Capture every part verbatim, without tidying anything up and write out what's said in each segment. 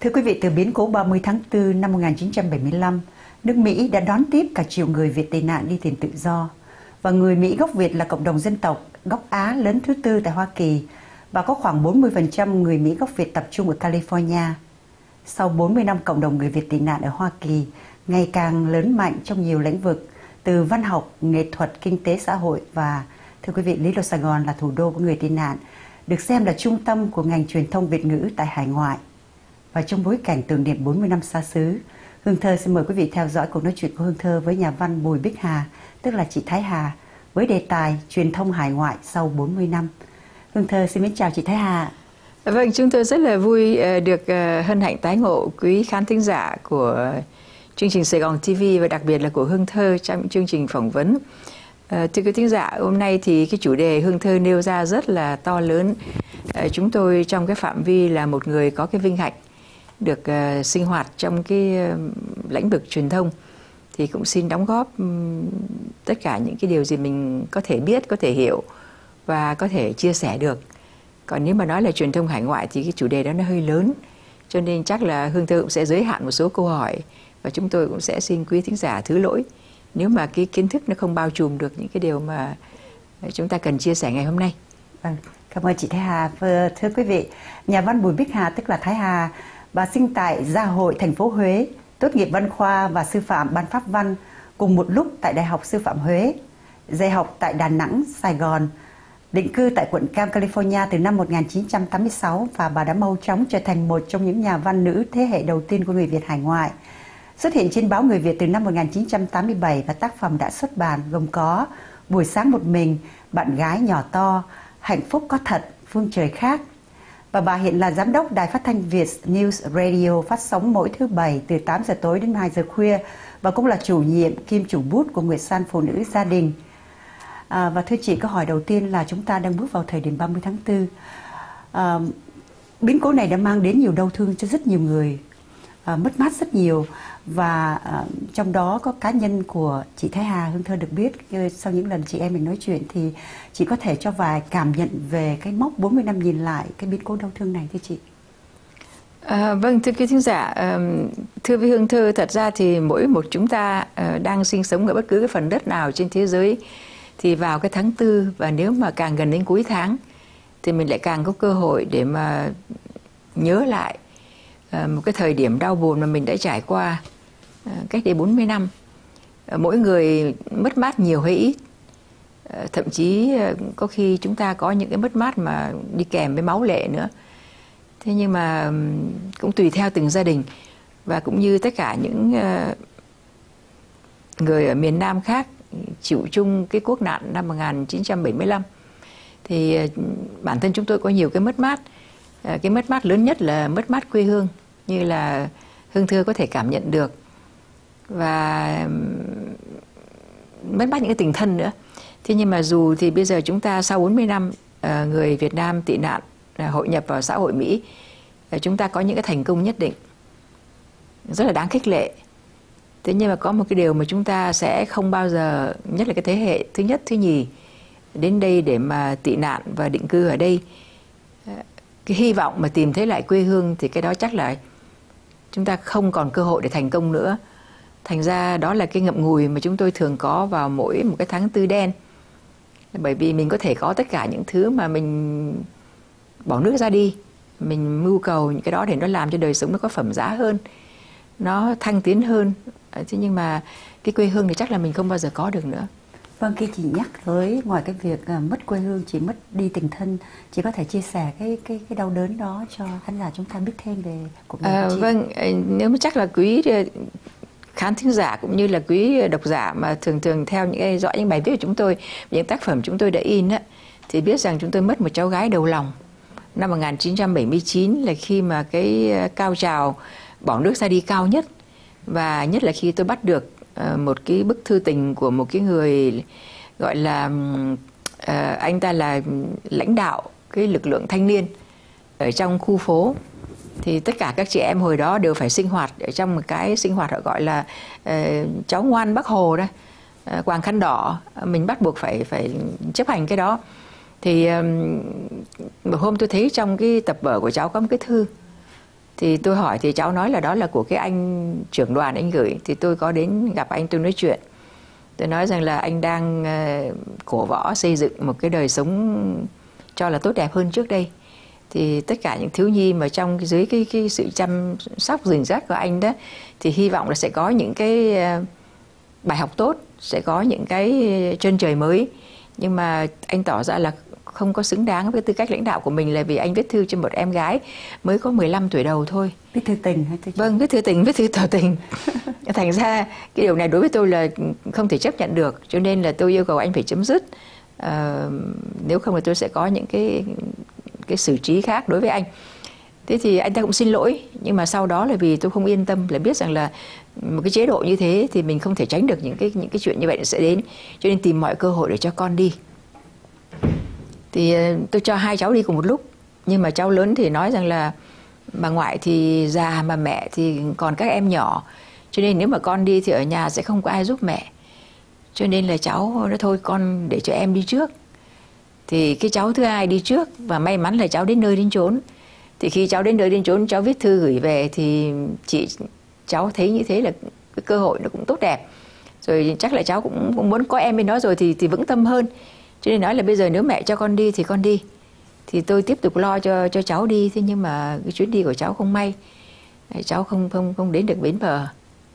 Thưa quý vị, từ biến cố ba mươi tháng tư năm một nghìn chín trăm bảy mươi lăm, nước Mỹ đã đón tiếp cả triệu người Việt tị nạn đi tìm tự do. Và người Mỹ gốc Việt là cộng đồng dân tộc gốc Á lớn thứ tư tại Hoa Kỳ và có khoảng bốn mươi phần trăm người Mỹ gốc Việt tập trung ở California. Sau bốn mươi năm cộng đồng người Việt tị nạn ở Hoa Kỳ ngày càng lớn mạnh trong nhiều lĩnh vực, từ văn học, nghệ thuật, kinh tế, xã hội và, thưa quý vị, Lý Đô Sài Gòn là thủ đô của người tị nạn, được xem là trung tâm của ngành truyền thông Việt ngữ tại hải ngoại. Và trong bối cảnh tưởng niệm bốn mươi năm xa xứ, Hương Thơ xin mời quý vị theo dõi cuộc nói chuyện của Hương Thơ với nhà văn Bùi Bích Hà, tức là chị Thái Hà, với đề tài truyền thông hải ngoại sau bốn mươi năm. Hương Thơ xin mến chào chị Thái Hà. Vâng, chúng tôi rất là vui được hân hạnh tái ngộ quý khán thính giả của chương trình Sài Gòn ti vi và đặc biệt là của Hương Thơ trong chương trình phỏng vấn. À, thưa quý thính giả, hôm nay thì cái chủ đề Hương Thơ nêu ra rất là to lớn. À, chúng tôi trong cái phạm vi là một người có cái vinh hạnh được uh, sinh hoạt trong cái uh, lĩnh vực truyền thông thì cũng xin đóng góp um, tất cả những cái điều gì mình có thể biết, có thể hiểu và có thể chia sẻ được. Còn nếu mà nói là truyền thông hải ngoại thì cái chủ đề đó nó hơi lớn, cho nên chắc là Hương Thơ cũng sẽ giới hạn một số câu hỏi và chúng tôi cũng sẽ xin quý thính giả thứ lỗi nếu mà cái kiến thức nó không bao trùm được những cái điều mà chúng ta cần chia sẻ ngày hôm nay. Vâng, cảm ơn chị Thái Hà. Thưa quý vị, nhà văn Bùi Bích Hà tức là Thái Hà, bà sinh tại Gia Hội, thành phố Huế, tốt nghiệp văn khoa và sư phạm ban pháp văn cùng một lúc tại Đại học Sư phạm Huế, dạy học tại Đà Nẵng, Sài Gòn, định cư tại quận Cam, California từ năm một nghìn chín trăm tám mươi sáu và bà đã mau chóng trở thành một trong những nhà văn nữ thế hệ đầu tiên của người Việt hải ngoại. Xuất hiện trên báo Người Việt từ năm một nghìn chín trăm tám mươi bảy và tác phẩm đã xuất bản gồm có Buổi sáng một mình, Bạn gái nhỏ to, Hạnh phúc có thật, Phương trời khác. Và bà hiện là giám đốc Đài Phát thanh Việt News Radio, phát sóng mỗi thứ Bảy từ tám giờ tối đến hai giờ khuya và cũng là chủ nhiệm kiêm chủ bút của Nguyệt San Phụ Nữ Gia Đình. À, và thưa chị, câu hỏi đầu tiên là chúng ta đang bước vào thời điểm ba mươi tháng tư. À, biến cố này đã mang đến nhiều đau thương cho rất nhiều người, à, mất mát rất nhiều. Và à, trong đó có cá nhân của chị Thái Hà. Hương Thơ được biết sau những lần chị em mình nói chuyện thì chị có thể cho vài cảm nhận về cái mốc bốn mươi năm nhìn lại cái biến cố đau thương này thưa chị. À, vâng, thưa quý thính giả, thưa với Hương Thơ, thật ra thì mỗi một chúng ta đang sinh sống ở bất cứ cái phần đất nào trên thế giới thì vào cái tháng tư, và nếu mà càng gần đến cuối tháng thì mình lại càng có cơ hội để mà nhớ lại một cái thời điểm đau buồn mà mình đã trải qua cách đây bốn mươi năm. Mỗi người mất mát nhiều hay ít, thậm chí có khi chúng ta có những cái mất mát mà đi kèm với máu lệ nữa. Thế nhưng mà cũng tùy theo từng gia đình, và cũng như tất cả những người ở miền Nam khác chịu chung cái quốc nạn năm một nghìn chín trăm bảy mươi lăm thì bản thân chúng tôi có nhiều cái mất mát. Cái mất mát lớn nhất là mất mát quê hương, như là Hương Thơ có thể cảm nhận được, và mất mát những cái tình thân nữa. Thế nhưng mà dù thì bây giờ chúng ta sau bốn mươi năm người Việt Nam tị nạn hội nhập vào xã hội Mỹ, chúng ta có những cái thành công nhất định rất là đáng khích lệ. Thế nhưng mà có một cái điều mà chúng ta sẽ không bao giờ, nhất là cái thế hệ thứ nhất, thứ nhì đến đây để mà tị nạn và định cư ở đây, cái hy vọng mà tìm thấy lại quê hương thì cái đó chắc là chúng ta không còn cơ hội để thành công nữa. Thành ra đó là cái ngậm ngùi mà chúng tôi thường có vào mỗi một cái tháng tư đen. Bởi vì mình có thể có tất cả những thứ mà mình bỏ nước ra đi, mình mưu cầu những cái đó để nó làm cho đời sống nó có phẩm giá hơn, nó thăng tiến hơn. Thế nhưng mà cái quê hương thì chắc là mình không bao giờ có được nữa. Vâng, khi chị nhắc tới ngoài cái việc uh, mất quê hương, chị mất đi tình thân, chị có thể chia sẻ cái cái cái đau đớn đó cho khán giả chúng ta biết thêm về cuộc đời à, của chị. Vâng, nếu mà chắc là quý khán thính giả cũng như là quý độc giả mà thường thường theo những cái dõi những bài viết của chúng tôi, những tác phẩm chúng tôi đã in á, thì biết rằng chúng tôi mất một cháu gái đầu lòng năm một nghìn chín trăm bảy mươi chín, là khi mà cái cao trào bỏ nước ra đi cao nhất, và nhất là khi tôi bắt được uh, một cái bức thư tình của một cái người gọi là uh, anh ta là lãnh đạo cái lực lượng thanh niên ở trong khu phố. Thì tất cả các chị em hồi đó đều phải sinh hoạt ở trong một cái sinh hoạt họ gọi là uh, cháu ngoan Bác Hồ đó, uh, quàng khăn đỏ, mình bắt buộc phải phải chấp hành cái đó. Thì um, một hôm tôi thấy trong cái tập vở của cháu có một cái thư Thì tôi hỏi thì cháu nói là đó là của cái anh trưởng đoàn anh gửi. Thì tôi có đến gặp anh, tôi nói chuyện. Tôi nói rằng là anh đang uh, cổ võ xây dựng một cái đời sống cho là tốt đẹp hơn trước đây. Thì tất cả những thiếu nhi mà trong dưới cái, cái sự chăm sóc rình rắt của anh đó, thì hy vọng là sẽ có những cái uh, bài học tốt, sẽ có những cái chân trời mới. Nhưng mà anh tỏ ra là không có xứng đáng với tư cách lãnh đạo của mình, là vì anh viết thư cho một em gái mới có mười lăm tuổi đầu thôi. Viết thư tình hay thư? Vâng, viết thư tình, viết thư tỏ tình. Thành ra cái điều này đối với tôi là không thể chấp nhận được, cho nên là tôi yêu cầu anh phải chấm dứt. À, nếu không là tôi sẽ có những cái cái xử trí khác đối với anh. Thế thì anh ta cũng xin lỗi, nhưng mà sau đó là vì tôi không yên tâm, là biết rằng là một cái chế độ như thế thì mình không thể tránh được những cái những cái chuyện như vậy sẽ đến, cho nên tìm mọi cơ hội để cho con đi. Thì tôi cho hai cháu đi cùng một lúc, nhưng mà cháu lớn thì nói rằng là bà ngoại thì già mà mẹ thì còn các em nhỏ, cho nên nếu mà con đi thì ở nhà sẽ không có ai giúp mẹ, cho nên là cháu nói thôi con để cho em đi trước. Thì cái cháu thứ hai đi trước, và may mắn là cháu đến nơi đến chốn. Thì khi cháu đến nơi đến chốn, cháu viết thư gửi về thì chị cháu thấy như thế là cái cơ hội nó cũng tốt đẹp. Rồi chắc là cháu cũng, cũng muốn có em bên đó rồi thì thì vững tâm hơn. Cho nên nói là bây giờ nếu mẹ cho con đi thì con đi. Thì tôi tiếp tục lo cho cho cháu đi. Thế nhưng mà cái chuyến đi của cháu không may, cháu không không không đến được bến bờ.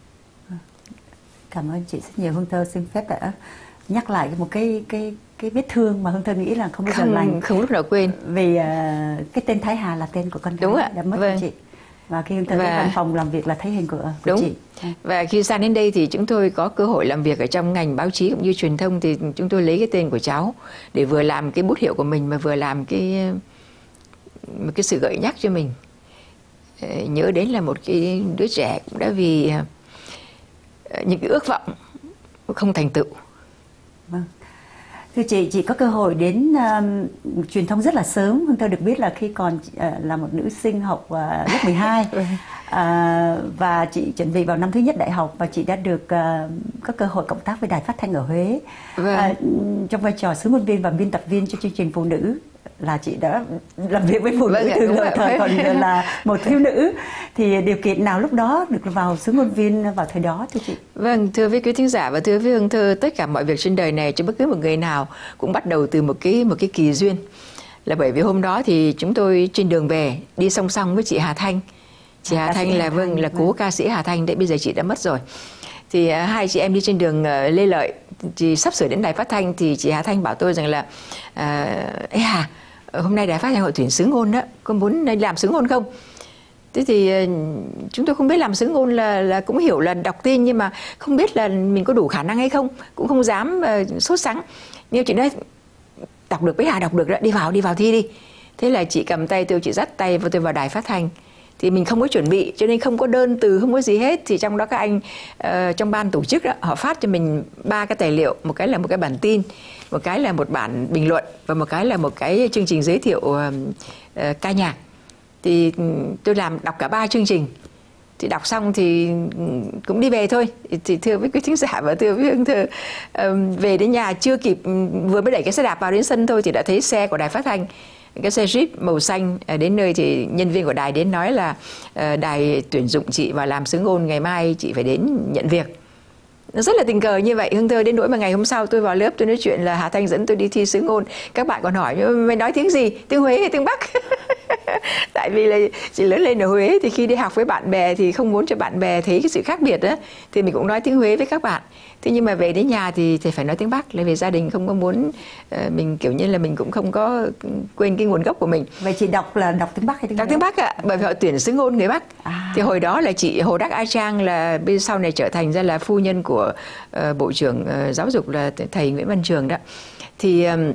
Cảm ơn chị rất nhiều. Hương Thơ xin phép đã nhắc lại một cái cái cái vết thương mà Hương Thơ nghĩ là không bao giờ lành, không lúc nào quên. Vì uh, cái tên Thái Hà là tên của con gái đã mất vâng. của chị. Và khi Hương Thơ đến văn phòng làm việc là thấy hình của, của Đúng. chị. Và khi sang đến đây thì chúng tôi có cơ hội làm việc ở trong ngành báo chí cũng như truyền thông, thì chúng tôi lấy cái tên của cháu để vừa làm cái bút hiệu của mình mà vừa làm cái một cái sự gợi nhắc cho mình. Nhớ đến là một cái đứa trẻ cũng đã vì những cái ước vọng không thành tựu. Vâng. Thưa chị, chị có cơ hội đến uh, truyền thông rất là sớm. Hương Thơ được biết là khi còn uh, là một nữ sinh học uh, lớp mười hai. uh, và chị chuẩn bị vào năm thứ nhất đại học, và chị đã được uh, có cơ hội cộng tác với Đài Phát thanh ở Huế. Vâng. uh, trong vai trò sứ ngôn viên và biên tập viên cho chương trình Phụ Nữ, là chị đã làm việc với phụ nữ vâng, từ thời còn là một thiếu nữ. Thì điều kiện nào lúc đó được vào sứ ngôn viên vào thời đó thưa chị? Vâng, thưa với quý thính giả và thưa với Hương Thơ, tất cả mọi việc trên đời này cho bất cứ một người nào cũng bắt đầu từ một cái một cái kỳ duyên. Là bởi vì hôm đó thì chúng tôi trên đường về đi song song với chị Hà Thanh. Chị à, Hà Thanh là Hà vâng Thanh, là cố vâng. ca sĩ Hà Thanh đấy, bây giờ chị đã mất rồi. Thì uh, hai chị em đi trên đường uh, Lê Lợi, thì sắp sửa đến Đài Phát thanh thì chị Hà Thanh bảo tôi rằng là uh, ê Hà, hôm nay Đài Phát thanh hội tuyển sứ ngôn đó, con muốn làm sứ ngôn không? Thế thì uh, chúng tôi không biết làm sứ ngôn, là là cũng hiểu là đọc tin, nhưng mà không biết là mình có đủ khả năng hay không, cũng không dám uh, sốt sắng. Nhưng chị nói đọc được với Hà, đọc được đó, đi vào đi vào thi đi. Thế là chị cầm tay tôi, chị dắt tay và tôi vào Đài Phát thanh. Thì mình không có chuẩn bị, cho nên không có đơn từ, không có gì hết. Thì trong đó các anh uh, trong ban tổ chức đó, họ phát cho mình ba cái tài liệu. Một cái là một cái bản tin, một cái là một bản bình luận, và một cái là một cái chương trình giới thiệu uh, uh, ca nhạc. Thì tôi làm đọc cả ba chương trình. Thì đọc xong thì cũng đi về thôi. Thì thưa với quý thính giả và thưa với Hương Thơ, uh, về đến nhà chưa kịp, vừa mới đẩy cái xe đạp vào đến sân thôi thì đã thấy xe của Đài Phát thanh, cái xe Jeep màu xanh. Đến nơi thì nhân viên của đài đến nói là uh, đài tuyển dụng chị vào làm sứ ngôn, ngày mai chị phải đến nhận việc. Nó rất là tình cờ như vậy Hương Thơ, đến nỗi mà ngày hôm sau tôi vào lớp tôi nói chuyện là Hà Thanh dẫn tôi đi thi sứ ngôn. Các bạn còn hỏi mày nói tiếng gì, tiếng Huế hay tiếng Bắc? Tại vì là chị lớn lên ở Huế, thì khi đi học với bạn bè thì không muốn cho bạn bè thấy cái sự khác biệt đó, thì mình cũng nói tiếng Huế với các bạn. Thế nhưng mà về đến nhà thì, thì phải nói tiếng Bắc, là vì gia đình không có muốn uh, mình kiểu như là mình cũng không có quên cái nguồn gốc của mình. Vậy chị đọc là đọc tiếng Bắc hay tiếng Đọc tiếng Bắc ạ, bởi vì họ tuyển sứ ngôn người Bắc. À. Thì hồi đó là chị Hồ Đắc A Trang, là bên sau này trở thành ra là phu nhân của uh, Bộ trưởng uh, Giáo dục là thầy Nguyễn Văn Trường đó. Thì um,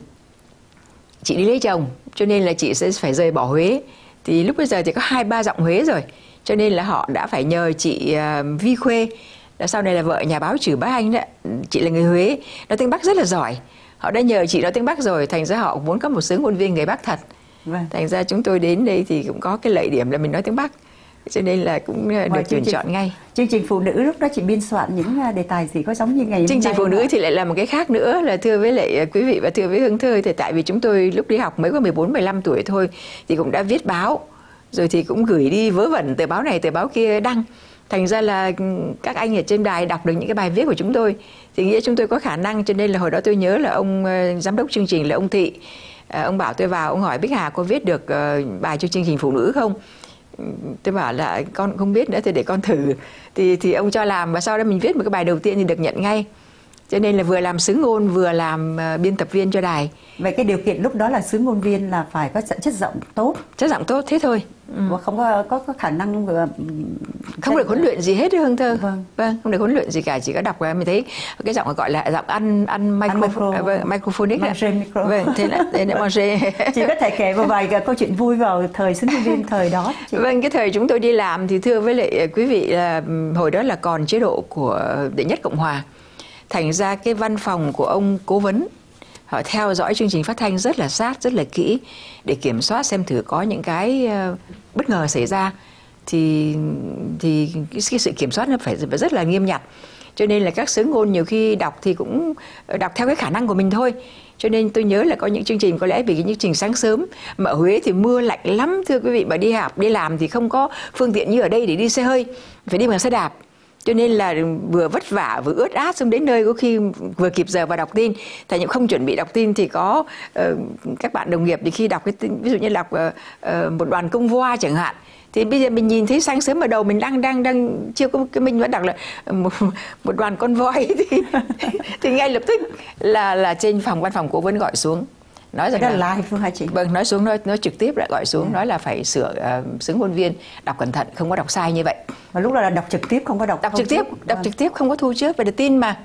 chị đi lấy chồng, cho nên là chị sẽ phải rời bỏ Huế. Thì lúc bây giờ thì có hai ba giọng Huế rồi, cho nên là họ đã phải nhờ chị uh, Vi Khuê, sau này là vợ nhà báo Trử Bá Anh đó, chị là người Huế, nói tiếng Bắc rất là giỏi. Họ đã nhờ chị nói tiếng Bắc rồi, thành ra họ muốn có một sứ ngôn viên người Bắc thật. Vâng. Thành ra chúng tôi đến đây thì cũng có cái lợi điểm là mình nói tiếng Bắc, cho nên là cũng được tuyển trình, chọn ngay. Chương trình Phụ Nữ lúc đó chị biên soạn những đề tài gì có giống như ngày hôm nay? Chương trình Phụ Nữ thì lại là một cái khác nữa, là thưa với lại quý vị và thưa với Hương Thơ, thì tại vì chúng tôi lúc đi học mới có mười bốn mười lăm tuổi thôi thì cũng đã viết báo, rồi thì cũng gửi đi vớ vẩn tờ báo này tờ báo kia đăng. Thành ra là các anh ở trên đài đọc được những cái bài viết của chúng tôi thì nghĩa chúng tôi có khả năng, cho nên là hồi đó tôi nhớ là ông uh, giám đốc chương trình là ông Thị, uh, ông bảo tôi vào, ông hỏi Bích Hà có viết được uh, bài cho chương trình phụ nữ không? Tôi bảo là con không biết nữa thì để con thử. Thì thì ông cho làm, và sau đó mình viết một cái bài đầu tiên thì được nhận ngay. Cho nên là vừa làm xứ ngôn vừa làm uh, biên tập viên cho đài. Vậy cái điều kiện lúc đó là xứ ngôn viên là phải có chất giọng tốt. Chất giọng tốt thế thôi. Ừ. Không có, có có khả năng vừa không được huấn luyện gì hết Hương Thơ. Vâng. Vâng, không được huấn luyện gì cả, chỉ có đọc và mình thấy cái giọng gọi là giọng ăn ăn micro, micro, vâng, microphonic. Micro. Vâng, thế là thế là chị có thể kể một vài câu chuyện vui vào thời xứ ngôn viên thời đó chị. Vâng, cái thời chúng tôi đi làm thì thưa với lại quý vị là hồi đó là còn chế độ của đệ nhất Cộng hòa. Thành ra cái văn phòng của ông cố vấn họ theo dõi chương trình phát thanh rất là sát, rất là kỹ để kiểm soát xem thử có những cái uh, bất ngờ xảy ra thì thì cái, cái sự kiểm soát nó phải rất là nghiêm ngặt. Cho nên là các xứ ngôn nhiều khi đọc thì cũng đọc theo cái khả năng của mình thôi. Cho nên tôi nhớ là có những chương trình có lẽ vì cái chương trình sáng sớm mà ở Huế thì mưa lạnh lắm thưa quý vị, mà đi học đi làm thì không có phương tiện như ở đây để đi xe hơi, phải đi bằng xe đạp. Cho nên là vừa vất vả vừa ướt át, xong đến nơi có khi vừa kịp giờ vào đọc tin. Tại nhưng không chuẩn bị đọc tin thì có uh, các bạn đồng nghiệp thì khi đọc cái tin, ví dụ như đọc uh, uh, một đoàn công voi chẳng hạn, thì bây giờ mình nhìn thấy sáng sớm ở đầu mình đang đang đang chưa có cái mình vẫn đọc là một, một đoàn con voi thì thì ngay lập tức là là trên phòng văn phòng cố vấn gọi xuống nói rằng đó là, là live phương hả chị? Vâng, nói xuống nói, nói trực tiếp lại gọi xuống, yeah. nói là phải sửa uh, xứ ngôn viên đọc cẩn thận, không có đọc sai như vậy. Và lúc đó là đọc trực tiếp, không có đọc đọc trực tiếp, đọc vâng. trực tiếp không có thu trước về được tin mà.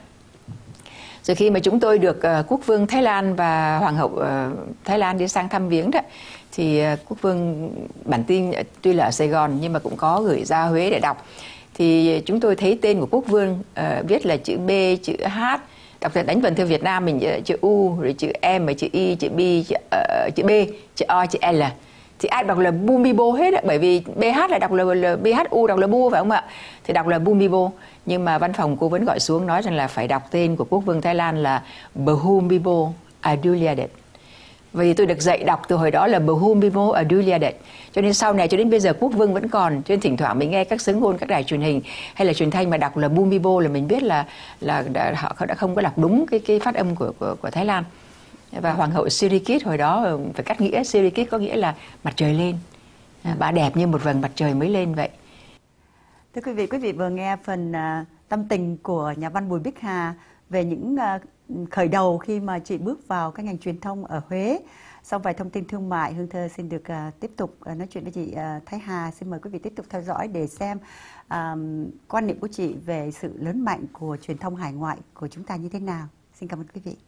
Rồi khi mà chúng tôi được uh, quốc vương Thái Lan và hoàng hậu uh, Thái Lan đi sang thăm viếng đó, thì uh, quốc vương bản tin tuy là ở Sài Gòn nhưng mà cũng có gửi ra Huế để đọc. Thì chúng tôi thấy tên của quốc vương uh, viết là chữ B, chữ H, đọc đánh vần theo Việt Nam mình chữ U, rồi chữ M, chữ I, chữ B, chữ, uh, chữ B, chữ O, chữ L. Thì ai đọc là Bumibol hết á, bởi vì bê hát là đọc là, là bê hát u đọc là bu phải không ạ? Thì đọc là Bumibol. Nhưng mà văn phòng cố vấn gọi xuống nói rằng là phải đọc tên của quốc vương Thái Lan là Bhumibol Adulyadej. Vì tôi được dạy đọc từ hồi đó là Bhumibol Adulyadej. Cho nên sau này cho đến bây giờ quốc vương vẫn còn. Cho nên thỉnh thoảng mình nghe các xứ ngôn, các đài truyền hình hay là truyền thanh mà đọc là Bumibol là mình biết là là đã, họ đã không có đọc đúng cái cái phát âm của của, của Thái Lan. Và hoàng hậu Sirikit hồi đó phải cắt nghĩa, Sirikit có nghĩa là mặt trời lên. Bà đẹp như một vầng mặt trời mới lên vậy. Thưa quý vị, quý vị vừa nghe phần uh, tâm tình của nhà văn Bùi Bích Hà về những uh, khởi đầu khi mà chị bước vào cái ngành truyền thông ở Huế. Sau vài thông tin thương mại, Hương Thơ xin được uh, tiếp tục uh, nói chuyện với chị uh, Thái Hà. Xin mời quý vị tiếp tục theo dõi để xem uh, quan niệm của chị về sự lớn mạnh của truyền thông hải ngoại của chúng ta như thế nào. Xin cảm ơn quý vị.